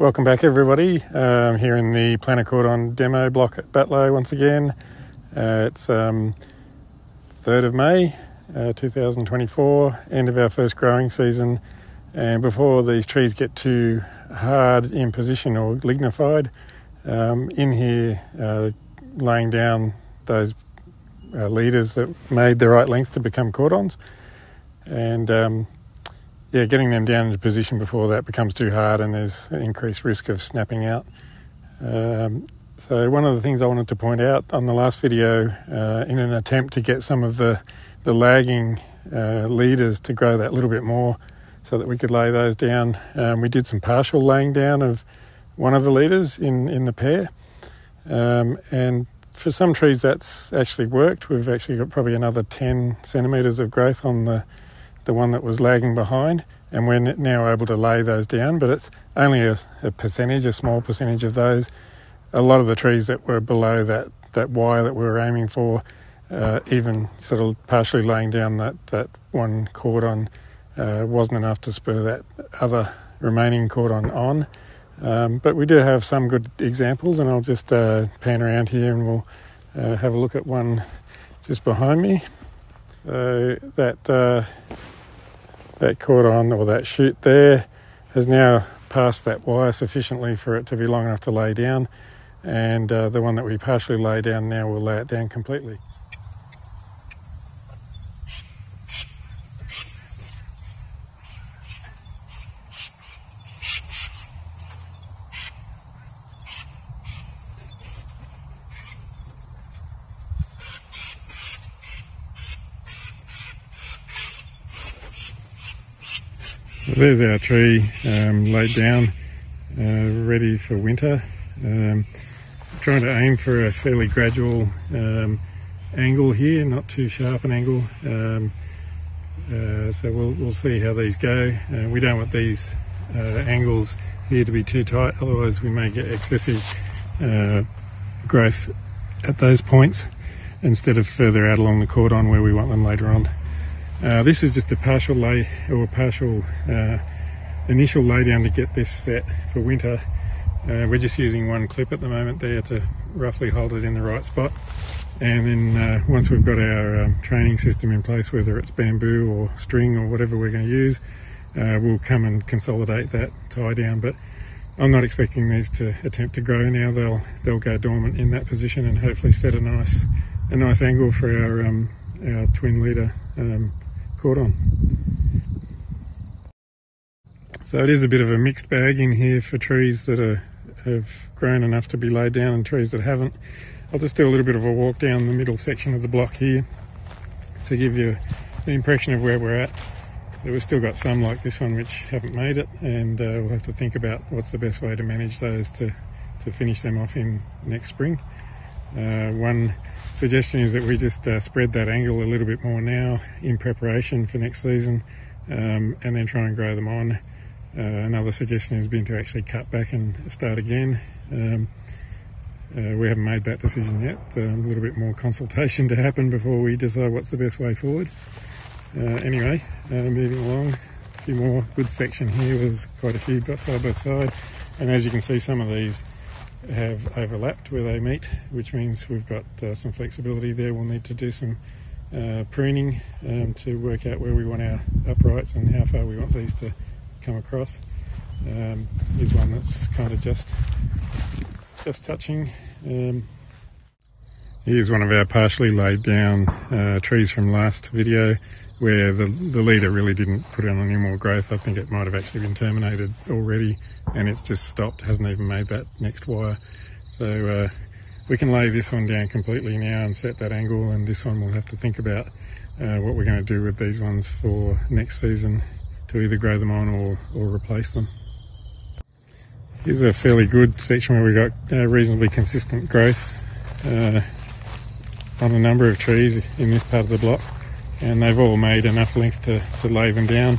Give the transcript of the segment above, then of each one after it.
Welcome back everybody, here in the plannar cordon demo block at Batlow once again. It's 3rd of May 2024, end of our first growing season, and before these trees get too hard in position or lignified, in here laying down those leaders that made the right length to become cordons, and getting them down into position before that becomes too hard and there's an increased risk of snapping out. So one of the things I wanted to point out on the last video, in an attempt to get some of the lagging leaders to grow that little bit more so that we could lay those down, we did some partial laying down of one of the leaders in the pair, and for some trees that's actually worked. We've actually got probably another 10 centimetres of growth on the one that was lagging behind, and we're now able to lay those down, but it's only a small percentage of those. A lot of the trees that were below that wire that we were aiming for, even sort of partially laying down that one cordon wasn't enough to spur that other remaining cordon on. But we do have some good examples, and I'll just pan around here and we'll have a look at one just behind me. So that cordon, or that shoot there, has now passed that wire sufficiently for it to be long enough to lay down, and the one that we partially lay down now will lay it down completely. There's our tree laid down, ready for winter. Trying to aim for a fairly gradual angle here, not too sharp an angle. So we'll see how these go. We don't want these angles here to be too tight, otherwise we may get excessive growth at those points instead of further out along the cordon where we want them later on. This is just a partial initial lay down to get this set for winter. We're just using one clip at the moment there to roughly hold it in the right spot, and then once we've got our training system in place, whether it's bamboo or string or whatever we're going to use, we'll come and consolidate that tie down. But I'm not expecting these to attempt to grow now. They'll go dormant in that position and hopefully set a nice angle for our twin leader cordon. So it is a bit of a mixed bag in here for trees that have grown enough to be laid down and trees that haven't. I'll just do a little bit of a walk down the middle section of the block here to give you an impression of where we're at. So we've still got some like this one which haven't made it, and we'll have to think about what's the best way to manage those to finish them off in next spring. One suggestion is that we just spread that angle a little bit more now in preparation for next season, and then try and grow them on. Another suggestion has been to actually cut back and start again. We haven't made that decision yet. A little bit more consultation to happen before we decide what's the best way forward. Anyway, moving along, a few more good section here. There's quite a few side by side, and as you can see, some of these have overlapped where they meet, which means we've got some flexibility there. We'll need to do some pruning to work out where we want our uprights and how far we want these to come across. Here's one that's kind of just touching. Here's one of our partially laid down trees from last video, where the leader really didn't put on any more growth. I think it might have actually been terminated already, and it's just stopped, hasn't even made that next wire. So we can lay this one down completely now and set that angle, and this one we'll have to think about what we're going to do with these ones for next season, to either grow them on or replace them. Here's a fairly good section where we got reasonably consistent growth on a number of trees in this part of the block, and they've all made enough length to lay them down.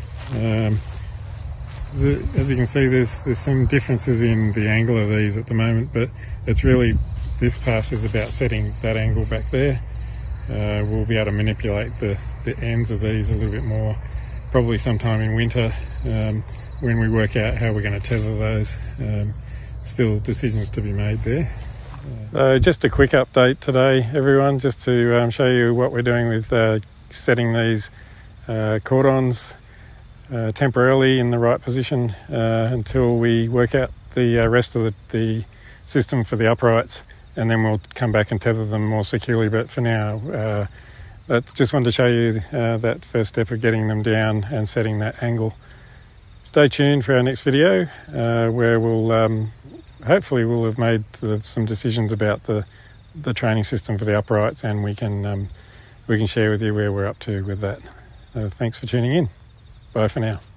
As you can see, there's some differences in the angle of these at the moment, but it's really, this pass is about setting that angle back there. We'll be able to manipulate the ends of these a little bit more, probably sometime in winter, when we work out how we're going to tether those. Still decisions to be made there. So just a quick update today, everyone, just to show you what we're doing with setting these cordons temporarily in the right position until we work out the rest of the system for the uprights, and then we'll come back and tether them more securely. But for now, just wanted to show you that first step of getting them down and setting that angle. Stay tuned for our next video where we'll hopefully we'll have made some decisions about the training system for the uprights, and we can share with you where we're up to with that. Thanks for tuning in. Bye for now.